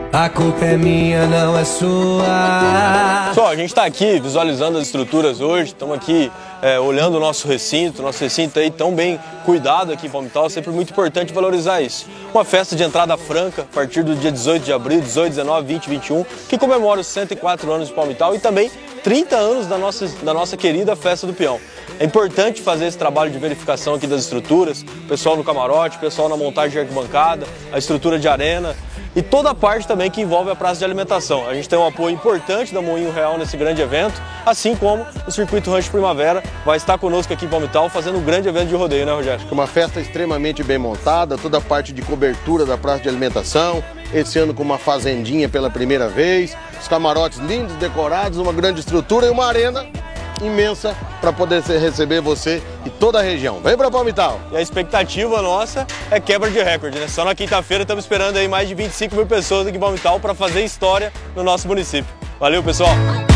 A culpa é minha, não é sua. Pessoal, a gente está aqui visualizando as estruturas hoje, estamos aqui olhando o nosso recinto aí tão bem cuidado aqui em Palmital, sempre muito importante valorizar isso. Uma festa de entrada franca a partir do dia 18 de abril, 18, 19, 20, 21, que comemora os 104 anos de Palmital e também 30 anos da nossa querida Festa do Peão. É importante fazer esse trabalho de verificação aqui das estruturas, pessoal no camarote, pessoal na montagem de arquibancada, a estrutura de arena e toda a parte também que envolve a praça de alimentação. A gente tem um apoio importante da Moinho Real nesse grande evento, assim como o Circuito Rancho Primavera vai estar conosco aqui em Palmital fazendo um grande evento de rodeio, né, Rogério? Uma festa extremamente bem montada, toda a parte de cobertura da praça de alimentação, esse ano com uma fazendinha pela primeira vez, os camarotes lindos, decorados, uma grande estrutura e uma arena imensa para poder receber você e toda a região. Vem para Palmital! E a expectativa nossa é quebra de recorde, né? Só na quinta-feira estamos esperando aí mais de 25 mil pessoas aqui em Palmital para fazer história no nosso município. Valeu, pessoal!